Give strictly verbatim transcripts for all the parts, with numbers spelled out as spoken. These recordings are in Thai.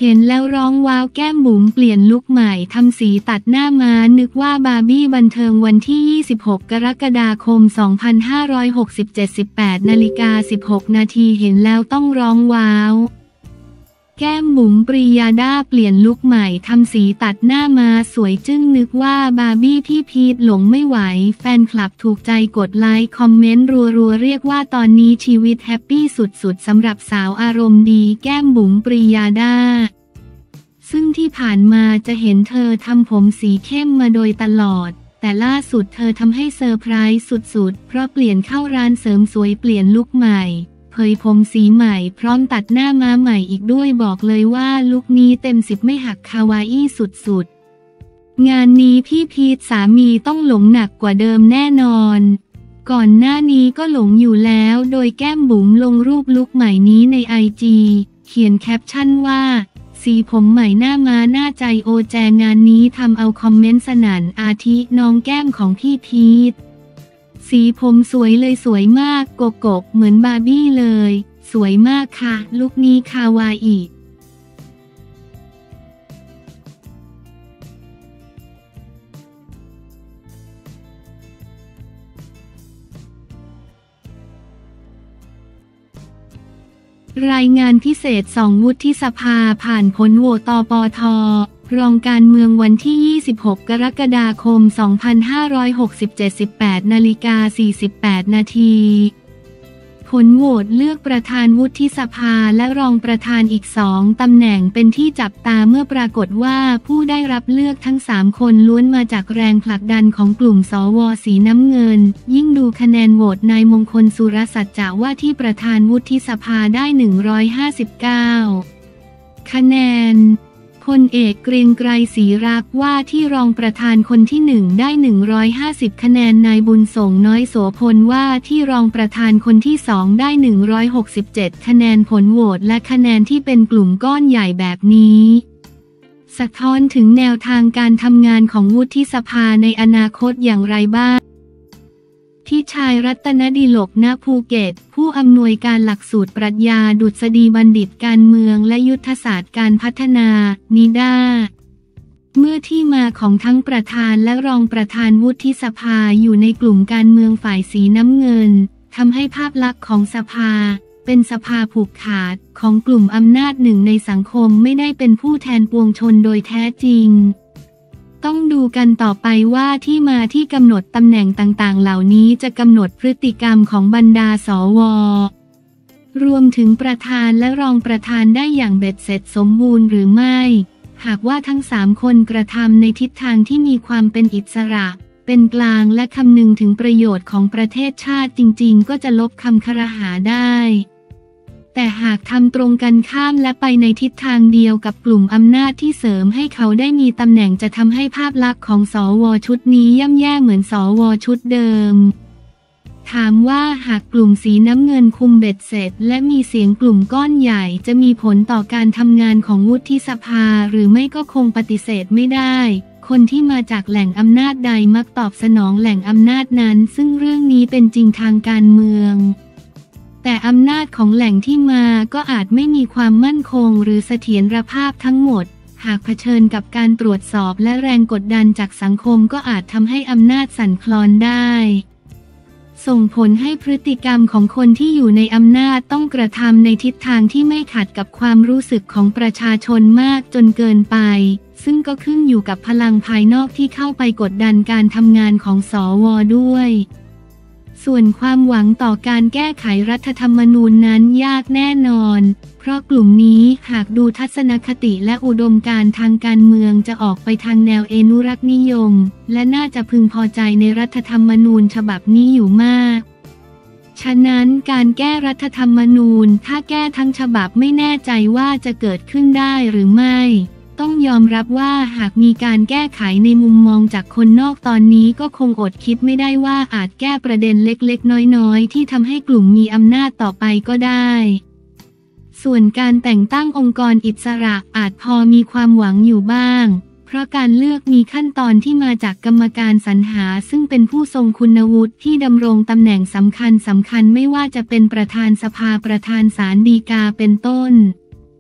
เห็นแล้วร้องว้าวแก้มบุ๋มเปลี่ยนลุคใหม่ทำสีตัดหน้าม้านึกว่าบาร์บี้บันเทิงวันที่ยี่สิบหกกรกฎาคมสองพันห้าร้อยหกสิบเจ็ด สิบแปดนาฬิกาสิบหกนาทีเห็นแล้วต้องร้องว้าวแก้มบุ๋มปรียาดาเปลี่ยนลุคใหม่ทำสีตัดหน้าม้าสวยจึ้งนึกว่าบาร์บี้พี่พีทหลงไม่ไหวแฟนคลับถูกใจกดไลค์คอมเมนต์รัวๆเรียกว่าตอนนี้ชีวิตแฮปปี้สุดๆสำหรับสาวอารมณ์ดีแก้มบุ๋มปรียาดาซึ่งที่ผ่านมาจะเห็นเธอทำผมสีเข้มมาโดยตลอดแต่ล่าสุดเธอทำให้เซอร์ไพรส์สุดๆเพราะเปลี่ยนเข้าร้านเสริมสวยเปลี่ยนลุคใหม่เผยผมสีใหม่พร้อมตัดหน้าม้าใหม่อีกด้วยบอกเลยว่าลุคนี้เต็มสิบไม่หักคาวาอี้สุดๆงานนี้พี่พีทสามีต้องหลงหนักกว่าเดิมแน่นอนก่อนหน้านี้ก็หลงอยู่แล้วโดยแก้มบุ๋มลงรูปลุคใหม่นี้ในไอจีเขียนแคปชั่นว่าสีผมใหม่หน้าม้าหน้าใจโอแจงานนี้ทำเอาคอมเมนต์สนั่นอาทิน้องแก้มของพี่พีทสีผมสวยเลยสวยมากโกโกเหมือนบาร์บี้เลยสวยมากค่ะลุคนี้คาวาอิรายงานพิเศษสองวุฒิสภาผ่านผลโหวตปท.รองการเมืองวันที่ยี่สิบหกกรกฎาคมสองพันห้าร้อยหกสิบเจ็ด สิบแปดนาฬิกาสี่สิบแปดนาทีผลโหวตเลือกประธานวุฒิสภาและรองประธานอีกสองตำแหน่งเป็นที่จับตาเมื่อปรากฏว่าผู้ได้รับเลือกทั้งสามคนล้วนมาจากแรงผลักดันของกลุ่มสวสีน้ำเงินยิ่งดูคะแนนโหวตนายมงคลสุรสัจจะว่าที่ประธานวุฒิสภาได้หนึ่งร้อยห้าสิบเก้าคะแนนพลเอกเกรียงไกรศรีรักษ์ว่าที่รองประธานคนที่หนึ่งได้หนึ่งร้อยห้าสิบคะแนนนายบุญส่งน้อยโสพลว่าที่รองประธานคนที่สองได้หนึ่งร้อยหกสิบเจ็ดคะแนนผลโหวตและคะแนนที่เป็นกลุ่มก้อนใหญ่แบบนี้สะท้อนถึงแนวทางการทำงานของวุฒิสภาในอนาคตอย่างไรบ้างที่ชายรัตนดิลก ณ ภูเก็ตผู้อำนวยการหลักสูตรปรัชญาดุษฎีบัณฑิตการเมืองและยุทธศาสตร์การพัฒนานิด้าเมื่อที่มาของทั้งประธานและรองประธานวุฒิสภาอยู่ในกลุ่มการเมืองฝ่ายสีน้ำเงินทำให้ภาพลักษณ์ของสภาเป็นสภาผูกขาดของกลุ่มอำนาจหนึ่งในสังคมไม่ได้เป็นผู้แทนปวงชนโดยแท้จริงต้องดูกันต่อไปว่าที่มาที่กำหนดตำแหน่งต่างๆเหล่านี้จะกำหนดพฤติกรรมของบรรดาสวรวมถึงประธานและรองประธานได้อย่างเบ็ดเสร็จสมบูรณ์หรือไม่หากว่าทั้งสามคนกระทำในทิศทางที่มีความเป็นอิสระเป็นกลางและคำนึงถึงประโยชน์ของประเทศชาติจริงๆก็จะลบคำครหาได้แต่หากทำตรงกันข้ามและไปในทิศทางเดียวกับกลุ่มอำนาจที่เสริมให้เขาได้มีตำแหน่งจะทำให้ภาพลักษณ์ของสวชุดนี้ย่ำแย่เหมือนสวชุดเดิมถามว่าหากกลุ่มสีน้ำเงินคุมเบ็ดเสร็จและมีเสียงกลุ่มก้อนใหญ่จะมีผลต่อการทำงานของวุฒิสภาหรือไม่ก็คงปฏิเสธไม่ได้คนที่มาจากแหล่งอำนาจใดมักตอบสนองแหล่งอำนาจนั้นซึ่งเรื่องนี้เป็นจริงทางการเมืองแต่อำนาจของแหล่งที่มาก็อาจไม่มีความมั่นคงหรือเสถียรภาพทั้งหมดหากเผชิญกับการตรวจสอบและแรงกดดันจากสังคมก็อาจทำให้อำนาจสั่นคลอนได้ส่งผลให้พฤติกรรมของคนที่อยู่ในอำนาจต้องกระทำในทิศทางที่ไม่ขัดกับความรู้สึกของประชาชนมากจนเกินไปซึ่งก็ขึ้นอยู่กับพลังภายนอกที่เข้าไปกดดันการทำงานของสวด้วยส่วนความหวังต่อการแก้ไขรัฐธรรมนูญนั้นยากแน่นอนเพราะกลุ่มนี้หากดูทัศนคติและอุดมการณ์ทางการเมืองจะออกไปทางแนวอนุรักษ์นิยมและน่าจะพึงพอใจในรัฐธรรมนูญฉบับนี้อยู่มากฉะนั้นการแก้รัฐธรรมนูญถ้าแก้ทั้งฉบับไม่แน่ใจว่าจะเกิดขึ้นได้หรือไม่ต้องยอมรับว่าหากมีการแก้ไขในมุมมองจากคนนอกตอนนี้ก็คงอดคิดไม่ได้ว่าอาจแก้ประเด็นเล็กๆน้อยๆที่ทำให้กลุ่มมีอำนาจต่อไปก็ได้ส่วนการแต่งตั้งองค์กรอิสระอาจพอมีความหวังอยู่บ้างเพราะการเลือกมีขั้นตอนที่มาจากกรรมการสรรหาซึ่งเป็นผู้ทรงคุณวุฒิที่ดำรงตำแหน่งสำคัญสำคัญไม่ว่าจะเป็นประธานสภาประธานศาลฎีกาเป็นต้น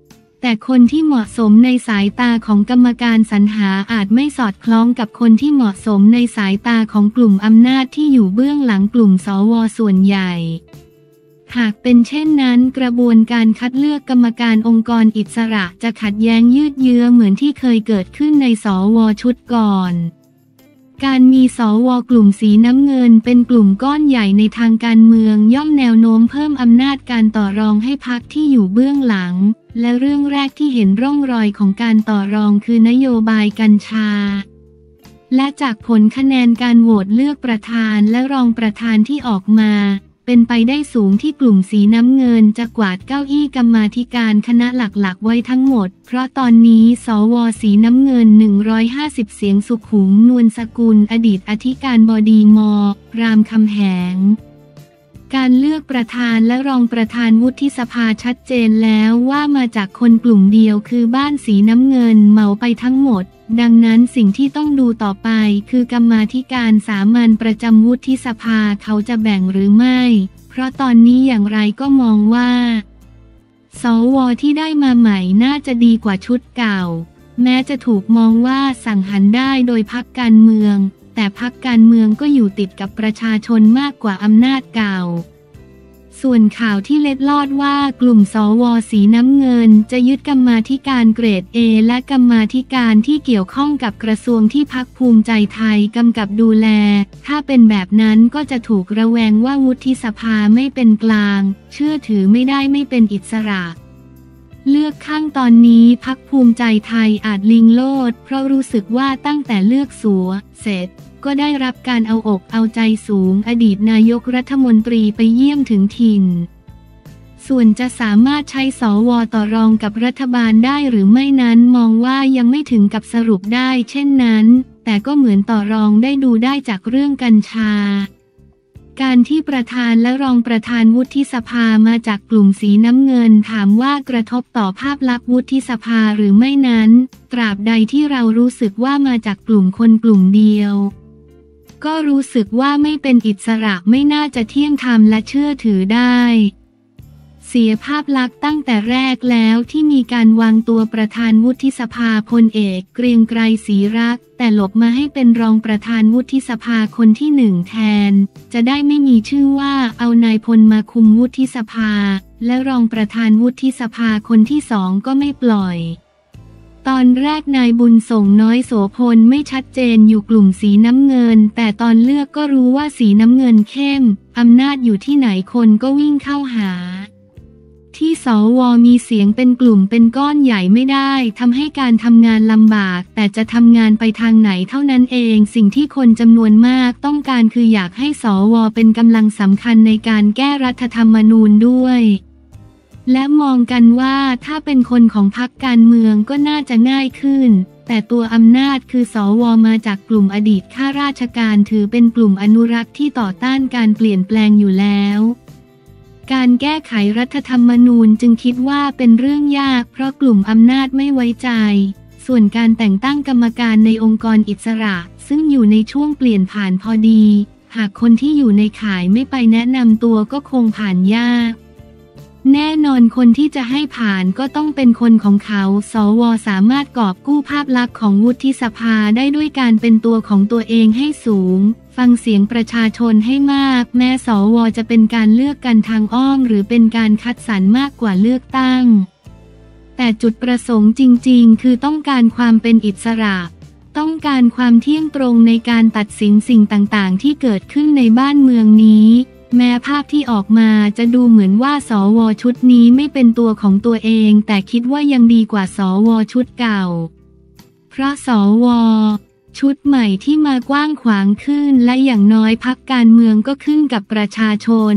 แต่คนที่เหมาะสมในสายตาของกรรมการสรรหาอาจไม่สอดคล้องกับคนที่เหมาะสมในสายตาของกลุ่มอำนาจที่อยู่เบื้องหลังกลุ่มสวส่วนใหญ่หากเป็นเช่นนั้นกระบวนการคัดเลือกกรรมการองค์กรอิสระจะขัดแย้งยืดเยื้อเหมือนที่เคยเกิดขึ้นในสวชุดก่อนการมีสวกลุ่มสีน้ำเงินเป็นกลุ่มก้อนใหญ่ในทางการเมืองย่อมแนวโน้มเพิ่มอำนาจการต่อรองให้พรรคที่อยู่เบื้องหลังและเรื่องแรกที่เห็นร่องรอยของการต่อรองคือนโยบายกัญชาและจากผลคะแนนการโหวตเลือกประธานและรองประธานที่ออกมาเป็นไปได้สูงที่กลุ่มสีน้ำเงินจะกวาดเก้าอี้กรรมาธิการคณะหลักๆไว้ทั้งหมดเพราะตอนนี้สวสีน้ำเงินหนึ่งร้อยห้าสิบเสียงสุขุมนวลสกุลอดีตอธิการบดีม.รามคำแหงการเลือกประธานและรองประธานวุฒิสภาชัดเจนแล้วว่ามาจากคนกลุ่มเดียวคือบ้านสีน้ำเงินเหมาไปทั้งหมดดังนั้นสิ่งที่ต้องดูต่อไปคือกรรมาธิการสามัญประจำวุฒิสภาเขาจะแบ่งหรือไม่เพราะตอนนี้อย่างไรก็มองว่าสวที่ได้มาใหม่น่าจะดีกว่าชุดเก่าแม้จะถูกมองว่าสั่งหันได้โดยพรรคการเมืองแต่พรรคการเมืองก็อยู่ติดกับประชาชนมากกว่าอำนาจเก่าส่วนข่าวที่เล็ดลอดว่ากลุ่มสวสีน้ำเงินจะยึดกรรมาธิการเกรด เอ และกรรมาธิการที่เกี่ยวข้องกับกระทรวงที่พรรคภูมิใจไทยกำกับดูแลถ้าเป็นแบบนั้นก็จะถูกระแวงว่าวุฒิสภาไม่เป็นกลางเชื่อถือไม่ได้ไม่เป็นอิสระเลือกข้างตอนนี้พรรคภูมิใจไทยอาจลิงโลดเพราะรู้สึกว่าตั้งแต่เลือกสัวเสร็จก็ได้รับการเอาอกเอาใจสูงอดีตนายกรัฐมนตรีไปเยี่ยมถึงถิ่นส่วนจะสามารถใช้สวต่อรองกับรัฐบาลได้หรือไม่นั้นมองว่ายังไม่ถึงกับสรุปได้เช่นนั้นแต่ก็เหมือนต่อรองได้ดูได้จากเรื่องกัญชาการที่ประธานและรองประธานวุฒิสภามาจากกลุ่มสีน้ำเงินถามว่ากระทบต่อภาพลักษณ์วุฒิสภาหรือไม่นั้นตราบใดที่เรารู้สึกว่ามาจากกลุ่มคนกลุ่มเดียวก็รู้สึกว่าไม่เป็นอิสระไม่น่าจะเที่ยงธรรมและเชื่อถือได้เสียภาพลักษณ์ตั้งแต่แรกแล้วที่มีการวางตัวประธานวุฒิสภาพลเอกเกรียงไกรศรีรักษ์แต่หลบมาให้เป็นรองประธานวุฒิสภาคนที่หนึ่งแทนจะได้ไม่มีชื่อว่าเอานายพลมาคุมวุฒิสภาและรองประธานวุฒิสภาคนที่สองก็ไม่ปล่อยตอนแรกนายบุญส่งน้อยโสพลไม่ชัดเจนอยู่กลุ่มสีน้ำเงินแต่ตอนเลือกก็รู้ว่าสีน้ำเงินเข้มอำนาจอยู่ที่ไหนคนก็วิ่งเข้าหาที่สวมีเสียงเป็นกลุ่มเป็นก้อนใหญ่ไม่ได้ทำให้การทำงานลำบากแต่จะทำงานไปทางไหนเท่านั้นเองสิ่งที่คนจำนวนมากต้องการคืออยากให้สวเป็นกำลังสำคัญในการแก้รัฐธรรมนูญด้วยและมองกันว่าถ้าเป็นคนของพรรคการเมืองก็น่าจะง่ายขึ้นแต่ตัวอำนาจคือสวมาจากกลุ่มอดีตข้าราชการถือเป็นกลุ่มอนุรักษ์ที่ต่อต้านการเปลี่ยนแปลงอยู่แล้วการแก้ไขรัฐธรรมนูญจึงคิดว่าเป็นเรื่องยากเพราะกลุ่มอำนาจไม่ไว้ใจส่วนการแต่งตั้งกรรมการในองค์กรอิสระซึ่งอยู่ในช่วงเปลี่ยนผ่านพอดีหากคนที่อยู่ในข่ายไม่ไปแนะนำตัวก็คงผ่านยากแน่นอนคนที่จะให้ผ่านก็ต้องเป็นคนของเขาสวสามารถกอบกู้ภาพลักษณ์ของวุฒิสภาได้ด้วยการเป็นตัวของตัวเองให้สูงฟังเสียงประชาชนให้มากแม้สวจะเป็นการเลือกกันทางอ้อมหรือเป็นการคัดสรรมากกว่าเลือกตั้งแต่จุดประสงค์จริงๆคือต้องการความเป็นอิสระต้องการความเที่ยงตรงในการตัดสินสิ่งต่างๆที่เกิดขึ้นในบ้านเมืองนี้แม้ภาพที่ออกมาจะดูเหมือนว่าสวชุดนี้ไม่เป็นตัวของตัวเองแต่คิดว่ายังดีกว่าสวชุดเก่าเพราะสวชุดใหม่ที่มากว้างขวางขึ้นและอย่างน้อยพรรคการเมืองก็ขึ้นกับประชาชน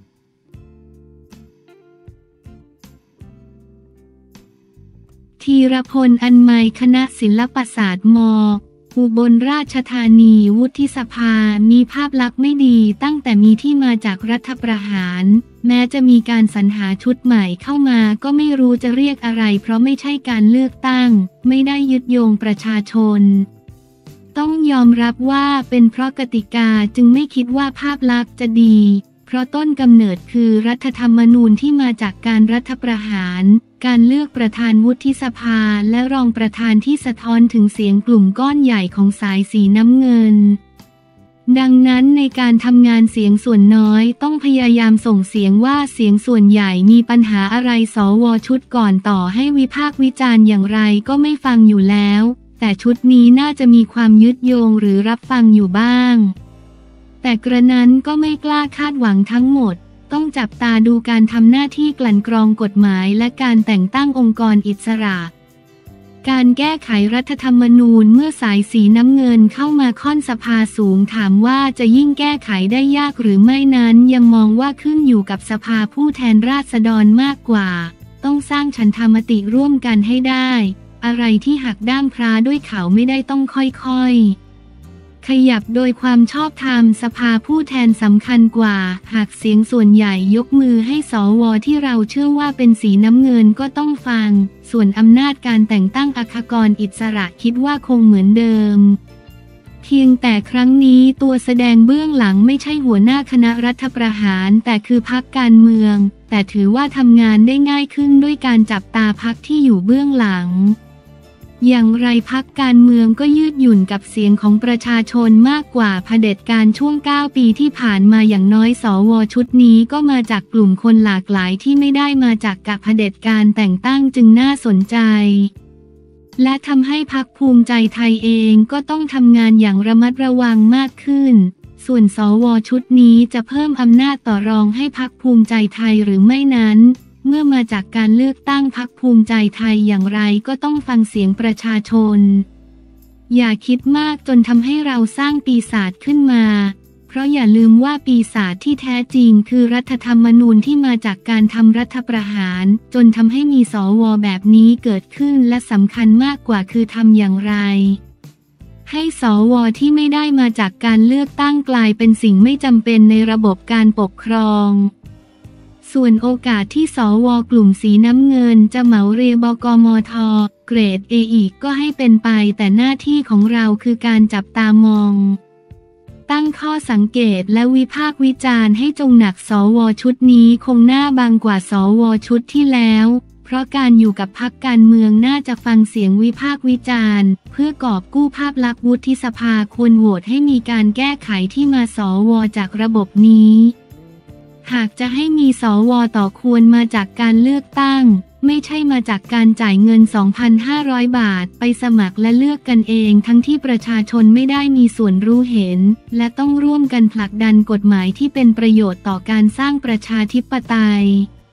ธีรพลอันไมยคณะศิลปศาสตร์ม.อุบลราชธานีวุฒิสภามีภาพลักษณ์ไม่ดีตั้งแต่มีที่มาจากรัฐประหารแม้จะมีการสรรหาชุดใหม่เข้ามาก็ไม่รู้จะเรียกอะไรเพราะไม่ใช่การเลือกตั้งไม่ได้ยึดโยงประชาชนต้องยอมรับว่าเป็นเพราะกติกาจึงไม่คิดว่าภาพลักษณ์จะดีเพราะต้นกำเนิดคือรัฐธรรมนูญที่มาจากการรัฐประหารการเลือกประธานวุฒิสภาและรองประธานที่สะท้อนถึงเสียงกลุ่มก้อนใหญ่ของสายสีน้ำเงินดังนั้นในการทำงานเสียงส่วนน้อยต้องพยายามส่งเสียงว่าเสียงส่วนใหญ่มีปัญหาอะไรสวชุดก่อนต่อให้วิพากษ์วิจารณ์อย่างไรก็ไม่ฟังอยู่แล้วแต่ชุดนี้น่าจะมีความยึดโยงหรือรับฟังอยู่บ้างแต่กระนั้นก็ไม่กล้าคาดหวังทั้งหมดต้องจับตาดูการทำหน้าที่กลั่นกรองกฎหมายและการแต่งตั้งองค์กรอิสระการแก้ไขรัฐธรรมนูญเมื่อสายสีน้ำเงินเข้ามาค่อนสภาสูงถามว่าจะยิ่งแก้ไขได้ยากหรือไม่นั้นยังมองว่าขึ้นอยู่กับสภาผู้แทนราษฎรมากกว่าต้องสร้างฉันทามติร่วมกันให้ได้อะไรที่หักด้ามพร้าด้วยเขาไม่ได้ต้องค่อยๆขยับโดยความชอบธรรมสภาผู้แทนสำคัญกว่าหากเสียงส่วนใหญ่ยกมือให้สวที่เราเชื่อว่าเป็นสีน้ำเงินก็ต้องฟังส่วนอำนาจการแต่งตั้งอัครกรอิสระคิดว่าคงเหมือนเดิมเพียงแต่ครั้งนี้ตัวแสดงเบื้องหลังไม่ใช่หัวหน้าคณะรัฐประหารแต่คือพรรคการเมืองแต่ถือว่าทำงานได้ง่ายขึ้นด้วยการจับตาพรรคที่อยู่เบื้องหลังอย่างไรพรรคการเมืองก็ยืดหยุ่นกับเสียงของประชาชนมากกว่าเผด็จการช่วงเก้าปีที่ผ่านมาอย่างน้อยสวชุดนี้ก็มาจากกลุ่มคนหลากหลายที่ไม่ได้มาจากกับเผด็จการแต่งตั้งจึงน่าสนใจและทำให้พรรคภูมิใจไทยเองก็ต้องทำงานอย่างระมัดระวังมากขึ้นส่วนสวชุดนี้จะเพิ่มอำนาจต่อรองให้พรรคภูมิใจไทยหรือไม่นั้นเมื่อมาจากการเลือกตั้งพรรคภูมิใจไทยอย่างไรก็ต้องฟังเสียงประชาชนอย่าคิดมากจนทำให้เราสร้างปีศาจขึ้นมาเพราะอย่าลืมว่าปีศาจที่แท้จริงคือรัฐธรรมนูญที่มาจากการทำรัฐประหารจนทำให้มีสวแบบนี้เกิดขึ้นและสำคัญมากกว่าคือทำอย่างไรให้สวที่ไม่ได้มาจากการเลือกตั้งกลายเป็นสิ่งไม่จำเป็นในระบบการปกครองส่วนโอกาสที่สวกลุ่มสีน้ำเงินจะเหมาเรบกมทเกรด เอ อีกก็ให้เป็นไปแต่หน้าที่ของเราคือการจับตามองตั้งข้อสังเกตและวิพากษ์วิจารณ์ให้จงหนักสวชุดนี้คงหน้าบางกว่าสวชุดที่แล้วเพราะการอยู่กับพรรคการเมืองน่าจะฟังเสียงวิพากษ์วิจารณ์เพื่อกอบกู้ภาพลักษณ์วุฒิสภาควรโหวตให้มีการแก้ไขที่มาสวจากระบบนี้หากจะให้มีสวต่อควรมาจากการเลือกตั้งไม่ใช่มาจากการจ่ายเงิน สองพันห้าร้อย บาทไปสมัครและเลือกกันเองทั้งที่ประชาชนไม่ได้มีส่วนรู้เห็นและต้องร่วมกันผลักดันกฎหมายที่เป็นประโยชน์ต่อการสร้างประชาธิปไตย